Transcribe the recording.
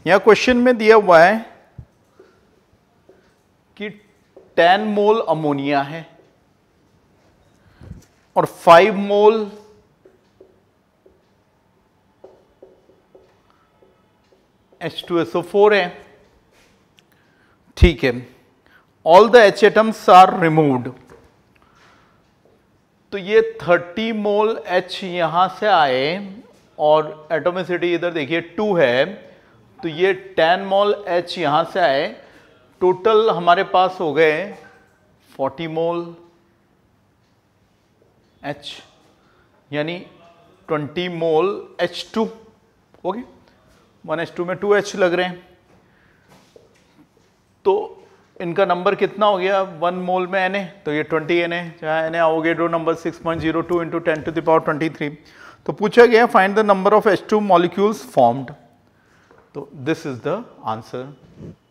यहां क्वेश्चन में दिया हुआ है कि 10 मोल अमोनिया है और 5 मोल H2SO4 है, ठीक है। All the H atoms are removed, तो ये 30 मोल H यहां से आए और एटोमिसिटी इधर देखिए 2 है, तो ये 10 मोल H यहां से आए, टोटल हमारे पास हो गए 40 मोल H, यानी 20 मोल H2, ओके। 1H2 में 2H लग रहे हैं, तो इनका नंबर कितना हो गया 1 मोल में Na, तो ये 20 Na, जहाँ Na Avogadro number 6.02 into 10 to the power 23। तो पूछा गया find the number of H2 molecules formed, तो दिस इज द आंसर।